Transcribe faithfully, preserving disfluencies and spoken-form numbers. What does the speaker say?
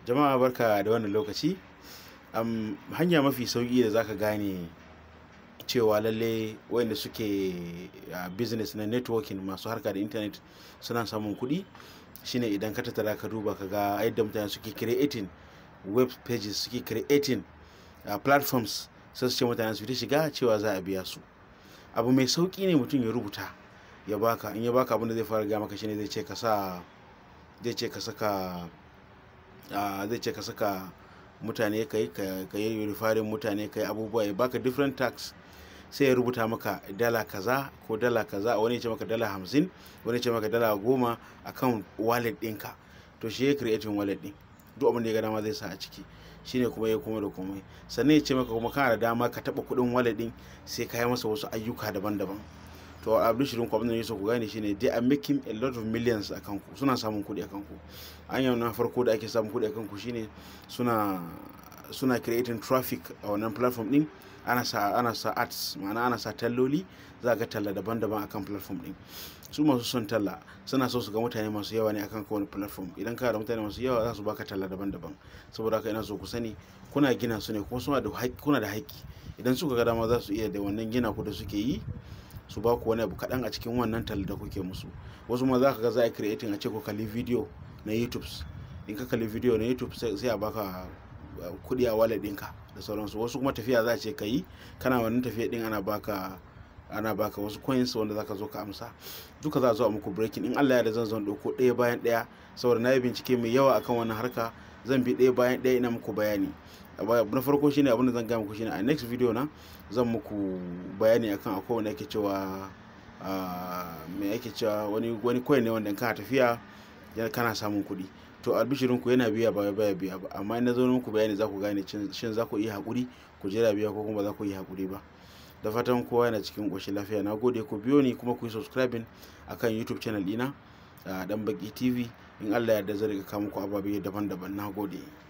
Jama'a barka da wannan lokaci. Um, hanya mafi sauki da zaka gane cewa lalle wayanda suke uh, business na networking masu harka da internet suna samun kuɗi shine idan ka tattara ka duba ka ga yadda mutane suke creating web pages, suke creating uh, platforms, sai su ce mutane su ta shiga cewa za a biya su. Abu mai sauki ne mutum ya rubuta ya baka, in ya baka abin da zai fara ga maka shine zai ce ka sa zai ce ka saka Uh, zai ce ka saka mutane kai ka yi rifarin mutane kai abubuwa ya baka different tax, sai ya rubuta maka dala kaza ko dala kaza, wani ya ce maka dala hamsin, wani ya ce maka dala goma akan wallet ɗinka. To shi ya creating wallet ɗin, duk abin da ya ga dama zai sa a ciki, shine kuma ya kuma da komai. Sannan ya ce maka kuma kana da dama ka taɓa kuɗin wallet ɗin sai ka yi masa wasu ayyuka daban-daban. To abin shirin ku abin da yake so ku gane shine they are making a lot of millions a kanku, suna samun kuɗi a kanku. Hanyar na farko da ake samun kuɗi a kanku shine suna suna creating traffic a wannan platform din. Ana sa ana sa ads, ma'ana ana sa talloli, za ga talla daban-daban akan platform din. Su masu son talla suna so su ga mutane masu yawa ne akan kowane platform. Idan ka da mutane masu yawa za su baka talla daban-daban. Saboda haka ina so ku sani kuna gina su ne kuma suna da haƙƙi, kuna da haƙƙi. Idan suka ga dama za su iya da wannan gina ku da suke yi su ba ku wani abu kaɗan a cikin wannan talla da kuke musu. Wasu ma za ka ga za a creating a ce ku kalli video na YouTube. In ka kalli video na YouTube sai a baka kuɗi a wallet ɗinka da sauransu. Wasu kuma tafiya za a ce ka yi, kana wannan tafiya ɗin ana baka ana baka wasu coins wanda za ka zo ka amsa. Duka za a zo a muku breaking. In Allah ya da zan zo ɗauko ɗaya bayan ɗaya, saboda na yi bincike mai yawa akan wannan harka, zan bi ɗaya bayan ɗaya ina muku bayani. Na farko shine abin da zan gaya muku shine a next video na zan muku bayani akan akwai wanda ake cewa me ake cewa wani wani coin ne wanda kana tafiya kana samun kuɗi. To albishirin ku yana biya ba baya biya ba, amma in na zo muku bayani za ku gane shin za ku iya haƙuri ku jira biya ko kuma za ku iya haƙuri ba. Da fatan kowa yana cikin ƙoshin lafiya. Na gode, ku biyo ni kuma ku yi subscribing akan YouTube channel ɗina Dan Baki T V. In Allah ya yarda zan riga kawo muku ababe daban-daban. Na gode.